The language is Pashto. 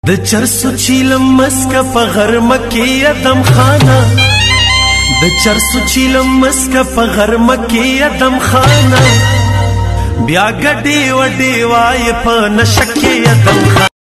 د چرسو چیلم مسکه په غرمه کې ادم خانه د چرسو چیلم مسکه په غرمه کې ادم خانه بیا ګډې وډې وای په نشه کې ادم خانه